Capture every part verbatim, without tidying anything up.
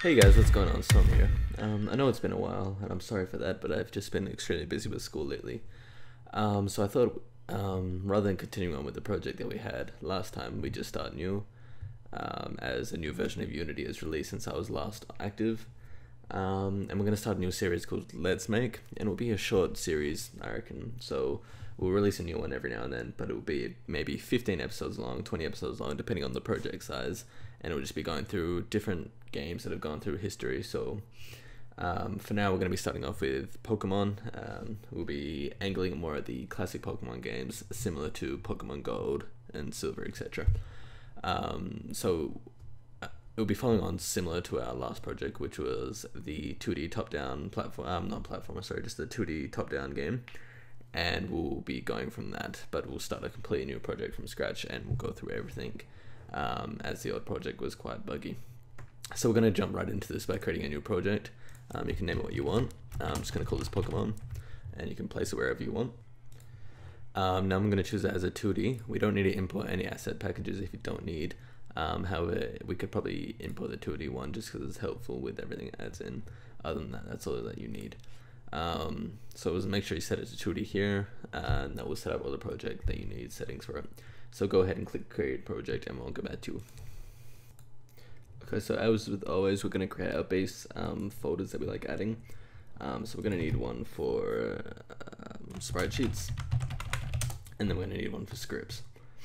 Hey guys, what's going on? Tom here. Um, I know it's been a while, and I'm sorry for that, but I've just been extremely busy with school lately. Um, so I thought, um, rather than continuing on with the project that we had last time, we just start new, um, as a new version of Unity is released since I was last active. Um, and we're going to start a new series called Let's Make, and it will be a short series, I reckon. So we'll release a new one every now and then, but it will be maybe fifteen episodes long, twenty episodes long, depending on the project size. And it will just be going through different games that have gone through history. So um, for now, we're going to be starting off with Pokemon. Um, we'll be angling more at the classic Pokemon games, similar to Pokemon Gold and Silver, et cetera. Um, so it will be following on similar to our last project, which was the two D top-down platform, um, not platformer, sorry, just the two D top-down game. And we'll be going from that, but we'll start a completely new project from scratch, and we'll go through everything, um, as the old project was quite buggy. So we're going to jump right into this by creating a new project. Um, you can name it what you want. I'm just going to call this Pokemon, and you can place it wherever you want. Um, now I'm going to choose it as a two D. We don't need to import any asset packages if you don't need. Um, however, we could probably import the two D one just because it's helpful with everything it adds in. Other than that, that's all that you need. Um, so we'll make sure you set it to two D here, and that will set up all the project that you need settings for it. So go ahead and click create project, and we'll go back to you. Okay, so as with always, we're going to create our base um, folders that we like adding. Um, so we're going to need one for um, sprite sheets, and then we're going to need one for scripts.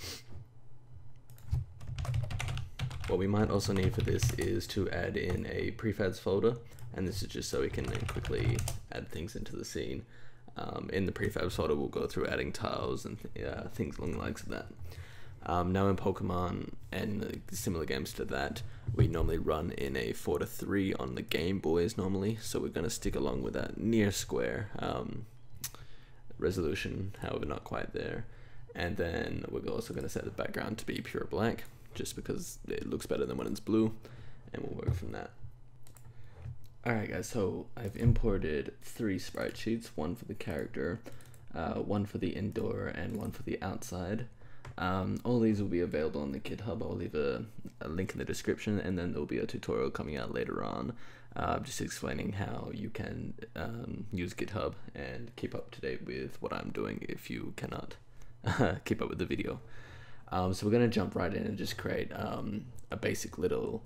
What we might also need for this is to add in a prefabs folder, and this is just so we can then quickly add things into the scene. Um, in the prefabs folder, we'll go through adding tiles and th uh, things along the likes of that. Um, now in Pokemon and uh, similar games to that, we normally run in a four to three on the Game Boys normally, so we're going to stick along with that near square um, resolution, however not quite there. And then we're also going to set the background to be pure black, just because it looks better than when it's blue, and we'll work from that. Alright guys, so I've imported three sprite sheets, one for the character, uh, one for the indoor, and one for the outside. Um, all these will be available on the GitHub. I'll leave a, a link in the description, and then there'll be a tutorial coming out later on, uh, just explaining how you can um, use GitHub and keep up to date with what I'm doing if you cannot keep up with the video. Um, so we're going to jump right in and just create um, a basic little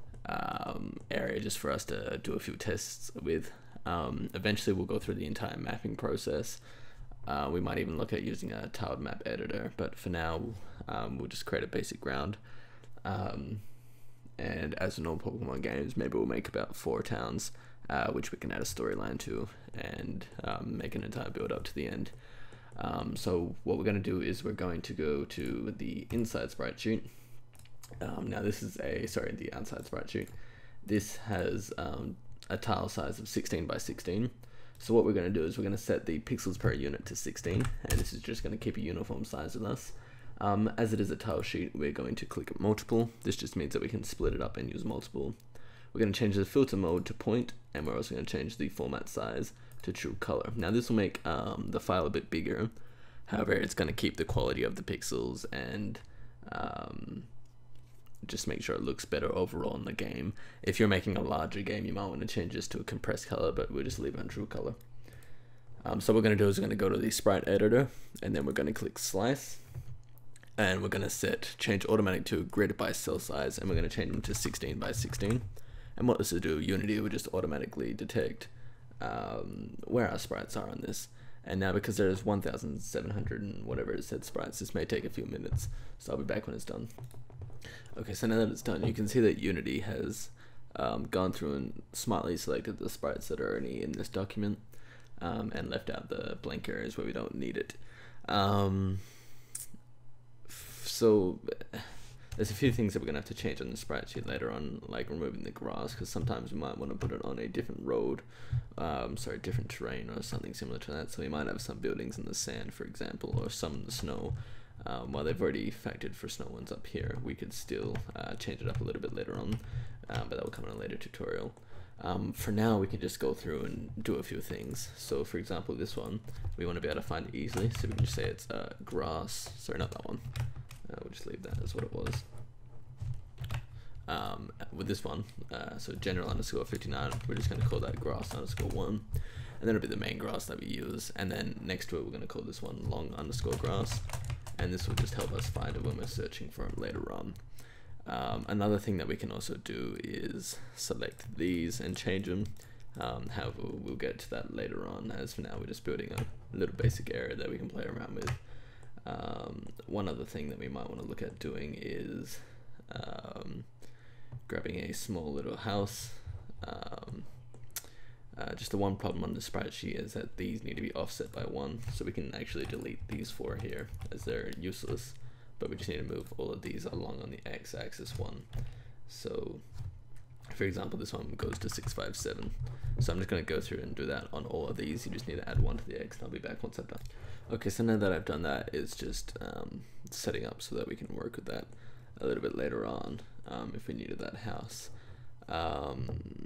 um, area just for us to do a few tests with. Um, eventually we'll go through the entire mapping process. Uh, we might even look at using a tiled map editor, but for now um, we'll just create a basic ground. Um, and as in all Pokemon games, maybe we'll make about four towns, uh, which we can add a storyline to and um, make an entire build up to the end. Um, so what we're going to do is we're going to go to the inside sprite sheet. Um, now this is a, sorry, the outside sprite sheet. This has um, a tile size of sixteen by sixteen. So what we're going to do is we're going to set the pixels per unit to sixteen, and this is just going to keep a uniform size with us. Um, as it is a tile sheet, we're going to click multiple. This just means that we can split it up and use multiple. We're going to change the filter mode to point, and we're also going to change the format size to true color. Now this will make um, the file a bit bigger. However, it's going to keep the quality of the pixels and um, just make sure it looks better overall in the game. If you're making a larger game, you might want to change this to a compressed color, but we'll just leave it on true color. Um, so what we're going to do is we're going to go to the sprite editor, and then we're going to click slice, and we're going to set change automatic to grid by cell size, and we're going to change them to sixteen by sixteen. And what this will do, Unity will just automatically detect um, where our sprites are on this. And now because there's one thousand seven hundred and whatever it said sprites, this may take a few minutes, so I'll be back when it's done. Okay, so now that it's done, you can see that Unity has um, gone through and smartly selected the sprites that are already in this document, um, and left out the blank areas where we don't need it. Um, so there's a few things that we're going to have to change on the sprite sheet later on, like removing the grass, because sometimes we might want to put it on a different road, um, sorry, different terrain or something similar to that. So we might have some buildings in the sand, for example, or some in the snow. Um, while they've already factored for snow ones up here, we could still uh, change it up a little bit later on, um, but that will come in a later tutorial. Um, for now, we can just go through and do a few things. So for example, this one, we want to be able to find it easily, so we can just say it's uh, grass, sorry, not that one. Uh, we'll just leave that as what it was. um, with this one, uh, so general underscore fifty-nine, we're just going to call that grass underscore one, and then it'll be the main grass that we use, and then next to it we're going to call this one long underscore grass, and this will just help us find it when we're searching for it later on. Um, another thing that we can also do is select these and change them. Um, however, we'll get to that later on, as for now we're just building a little basic area that we can play around with. Um, one other thing that we might want to look at doing is um, grabbing a small little house. Um, uh, just the one problem on the sprite sheet is that these need to be offset by one, so we can actually delete these four here as they're useless, but we just need to move all of these along on the x-axis one. So for example, this one goes to six five seven, so I'm just going to go through and do that on all of these. You just need to add one to the x, and I'll be back once I've done. Okay, so now that I've done that, it's just um, setting up so that we can work with that a little bit later on um, if we needed that house. Um,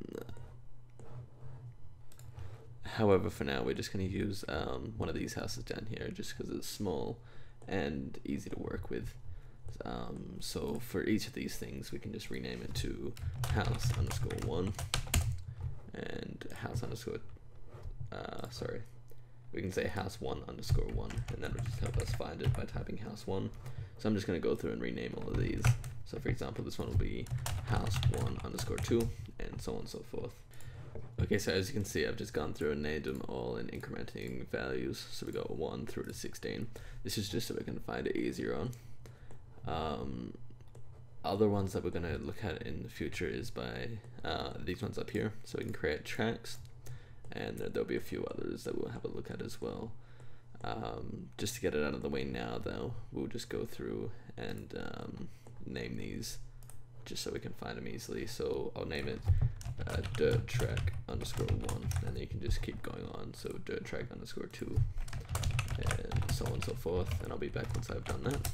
however, for now we're just going to use um, one of these houses down here just because it's small and easy to work with. Um, so for each of these things we can just rename it to house underscore one and house underscore uh, sorry we can say house one underscore one, and that will just help us find it by typing house one. So I'm just going to go through and rename all of these. So for example, this one will be house one underscore two, and so on and so forth. Okay, so as you can see, I've just gone through and named them all in incrementing values. So we go one through to sixteen. This is just so we can find it easier on. Um, other ones that we're going to look at in the future is by uh, these ones up here, so we can create tracks, and there, there'll be a few others that we'll have a look at as well. Um, just to get it out of the way now though, we'll just go through and um, name these just so we can find them easily. So I'll name it uh, dirt track underscore one, and then you can just keep going on, so dirt track underscore two, and so on and so forth, and I'll be back once I've done that.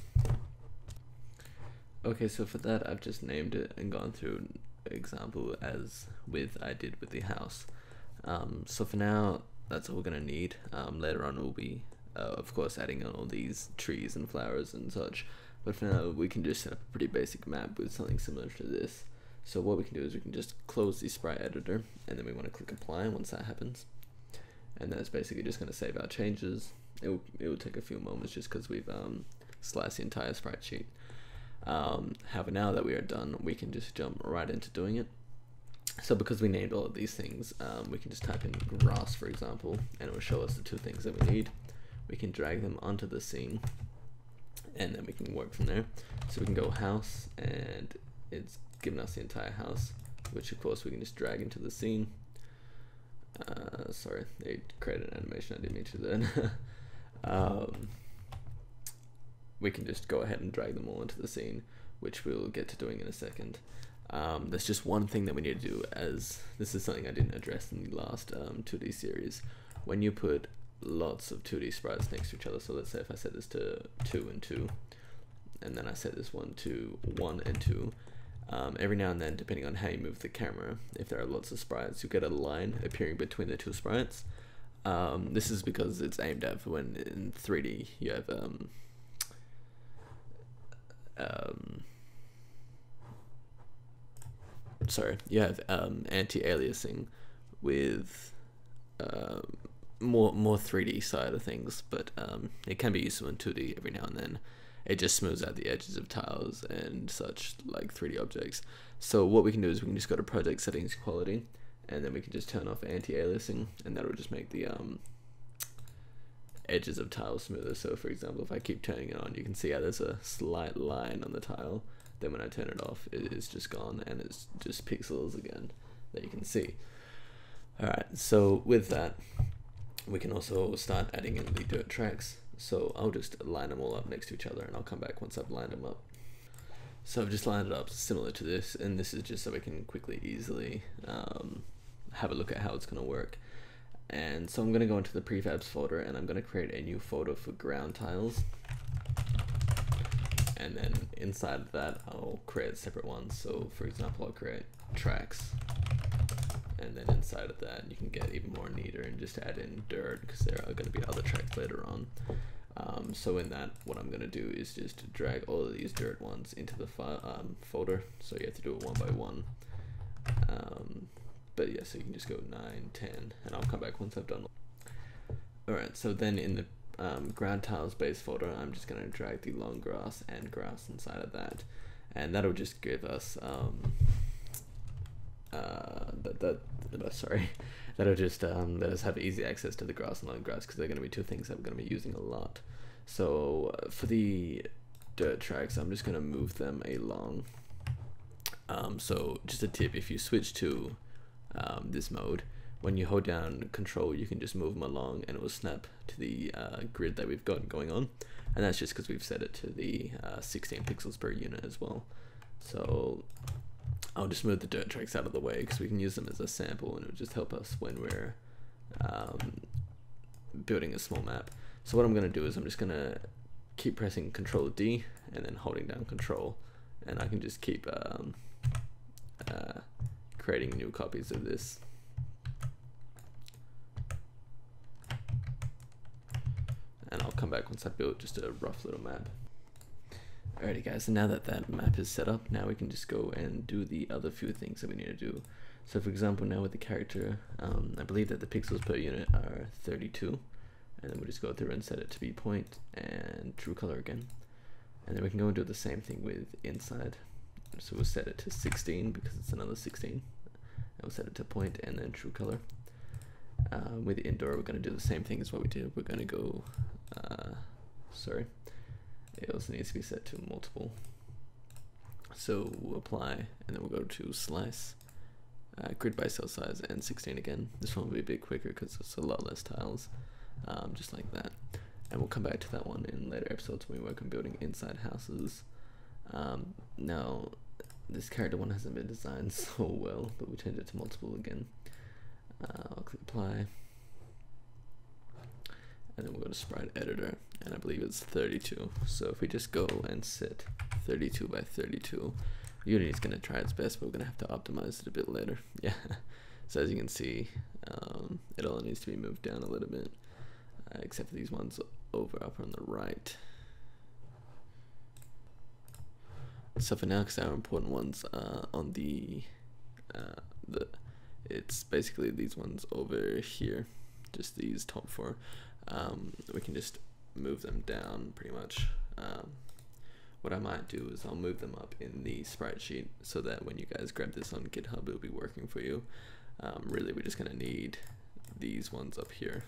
Okay, so for that I've just named it and gone through an example as with I did with the house. Um, so for now that's all we're gonna need. Um, later on we'll be uh, of course adding on all these trees and flowers and such, but for now we can just set up a pretty basic map with something similar to this. So what we can do is we can just close the sprite editor, and then we want to click apply once that happens, and that's basically just going to save our changes. It will, it will take a few moments just because we've um, sliced the entire sprite sheet. Um, however, now that we are done, we can just jump right into doing it. So because we named all of these things, um, we can just type in grass, for example, and it will show us the two things that we need. We can drag them onto the scene, and then we can work from there. So we can go house, and it's given us the entire house, which of course we can just drag into the scene. Uh, sorry, they created an animation, I didn't mean to do that. um, we can just go ahead and drag them all into the scene, which we'll get to doing in a second. Um, there's just one thing that we need to do, as this is something I didn't address in the last um, two D series. When you put lots of two D sprites next to each other, so let's say if I set this to two and two, and then I set this one to one and two, um, every now and then, depending on how you move the camera, if there are lots of sprites, you get a line appearing between the two sprites. Um, this is because it's aimed at for when in three D you have um, um, sorry, you have um, anti-aliasing with uh, more more three D side of things, but um, it can be useful in two D every now and then. It just smooths out the edges of tiles and such, like three D objects. So what we can do is we can just go to project settings quality, and then we can just turn off anti-aliasing, and that will just make the um, edges of tiles smoother. So for example, if I keep turning it on, you can see how there's a slight line on the tile. Then when I turn it off, it is just gone, and it's just pixels again that you can see. Alright, so with that, we can also start adding in the dirt tracks. So I'll just line them all up next to each other, and I'll come back once I've lined them up. So I've just lined it up similar to this, and this is just so we can quickly, easily um, have a look at how it's going to work. And so I'm going to go into the prefabs folder, and I'm going to create a new folder for ground tiles. And then inside of that, I'll create separate ones. So for example, I'll create tracks. And then inside of that, you can get even more neater and just add in dirt, because there are going to be other tracks later on. Um, so in that, what I'm gonna do is just drag all of these dirt ones into the file, um, folder. So you have to do it one by one. Um, but yeah, so you can just go nine, ten, and I'll come back once I've done. Alright, so then in the um, ground tiles base folder, I'm just gonna drag the long grass and grass inside of that, and that'll just give us um, uh, that, that uh, sorry, that'll just um, let us have easy access to the grass and long grass, because they're gonna be two things that we're gonna be using a lot. So uh, for the dirt tracks, I'm just gonna move them along. Um, so just a tip: if you switch to um, this mode, when you hold down control, you can just move them along and it will snap to the uh, grid that we've got going on. And that's just because we've set it to the uh, sixteen pixels per unit as well. So I'll just move the dirt tracks out of the way because we can use them as a sample, and it will just help us when we're um, building a small map. So what I'm going to do is I'm just going to keep pressing control D and then holding down control, and I can just keep um, uh, creating new copies of this. And I'll come back once I build just a rough little map. Alrighty guys, so now that that map is set up, now we can just go and do the other few things that we need to do. So for example, now with the character, um, I believe that the pixels per unit are thirty-two, and then we'll just go through and set it to be point and true color again. And then we can go and do the same thing with inside. So we'll set it to sixteen because it's another sixteen, and we'll set it to point and then true color. Uh, with indoor, we're going to do the same thing as what we did. We're going to go, uh, sorry, it also needs to be set to multiple. So we'll apply, and then we'll go to slice, uh, grid by cell size, and sixteen again. This one will be a bit quicker because it's a lot less tiles, um, just like that. And we'll come back to that one in later episodes when we work on building inside houses. Um, now, this character one hasn't been designed so well, but we changed it to multiple again. Uh, I'll click apply, and then we'll go to sprite editor, and I believe it's thirty-two. So if we just go and set thirty-two by thirty-two, Unity's going to try its best, but we're going to have to optimize it a bit later. Yeah, so as you can see, um, it all needs to be moved down a little bit, uh, except for these ones over up on the right. So for now, because our important ones uh, on the uh, the it's basically these ones over here, just these top four. Um, we can just move them down pretty much. Um, what I might do is I'll move them up in the sprite sheet so that when you guys grab this on GitHub, it'll be working for you. Um, really, we're just gonna need these ones up here.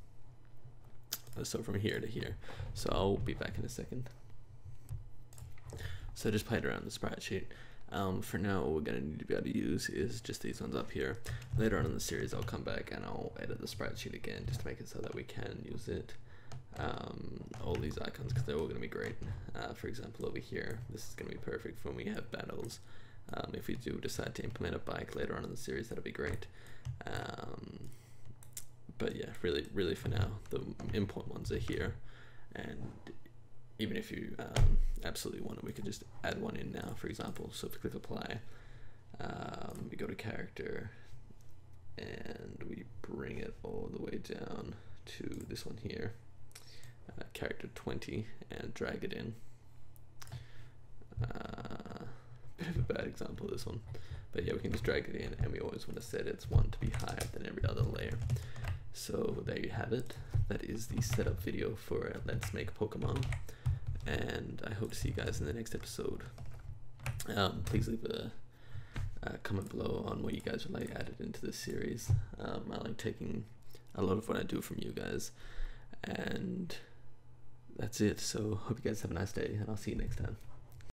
So from here to here. So I'll be back in a second. So I just played around the sprite sheet. Um, for now, what we're going to need to be able to use is just these ones up here. Later on in the series, I'll come back and I'll edit the sprite sheet again just to make it so that we can use it. Um, all these icons, because they're all going to be great. Uh, for example, over here, this is going to be perfect for when we have battles. Um, if we do decide to implement a bike later on in the series, that'll be great. Um, but yeah, really, really for now, the important ones are here. And even if you um, absolutely want it, we could just add one in now, for example. So if we click apply, um, we go to character, and we bring it all the way down to this one here, uh, character twenty, and drag it in. Uh, bit of a bad example, this one. But yeah, we can just drag it in, and we always want to set its one to be higher than every other layer. So there you have it. That is the setup video for Let's Make Pokemon. And I hope to see you guys in the next episode. Um, please leave a, a comment below on what you guys would like added into this series. Um, I like taking a lot of what I do from you guys. And that's it. So hope you guys have a nice day, and I'll see you next time.